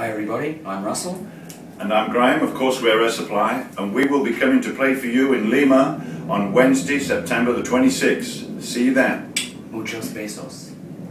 Hi everybody, I'm Russell. And I'm Graham, of course we're Air Supply, and we will be coming to play for you in Lima on Wednesday, September the 26th. See you then. Muchos besos.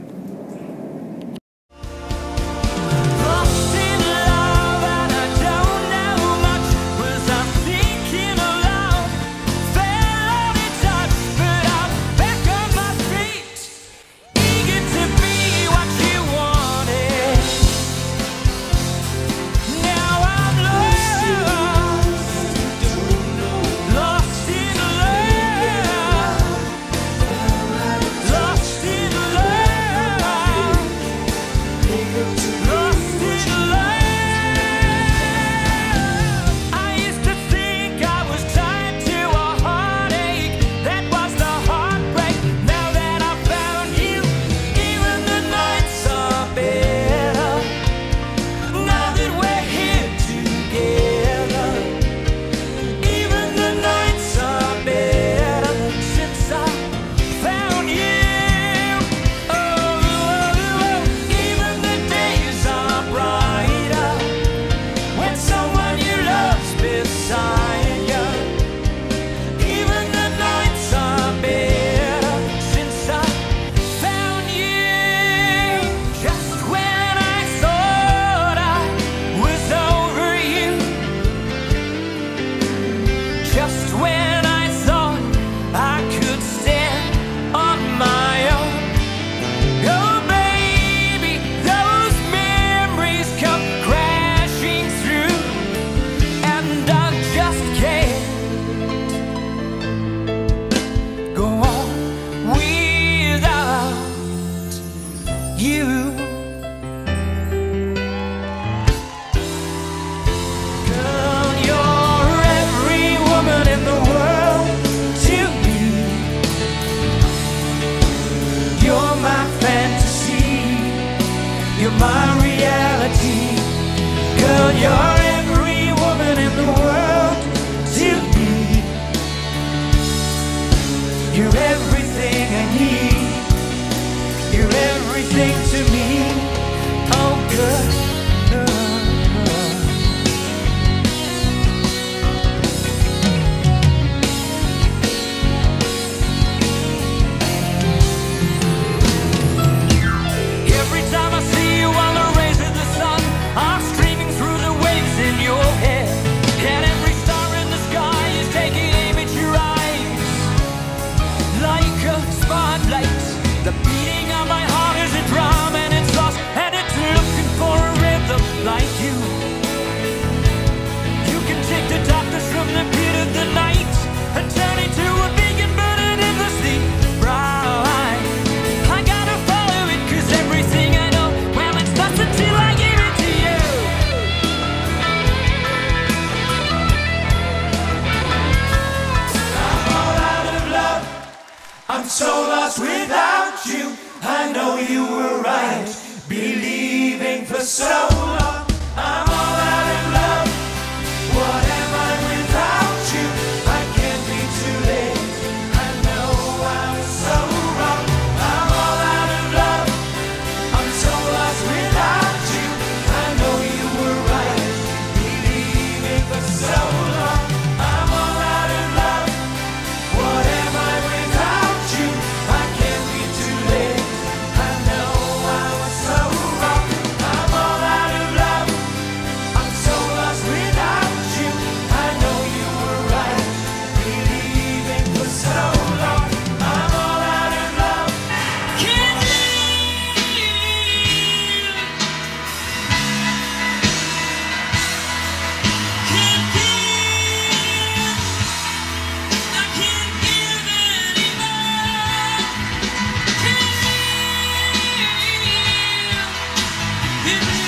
You're my reality, girl, you're every woman in the world to me. You're everything I need, you're everything to me, oh girl. The beating of my heart is a drum and it's lost and it's looking for a rhythm like you. You can take the darkness from the pit of the night and turn it to a beacon burning endlessly bright. I gotta follow it cause everything I know, well it's not until I give it to you. I'm all out of love, I'm so lost without you. I know you were right, believing for so long. I'm all out of love, what am I without you? I can't be too late, I know I was so wrong. I'm all out of love, I'm so lost without you. I know you were right, believing for so long. I'm all out of love, what am I without you? I can't be too late, I know I was so wrong. I'm all out of love, I'm so lost without you. I know you were right, believing for so long. I'm all out of love. Can't give anymore.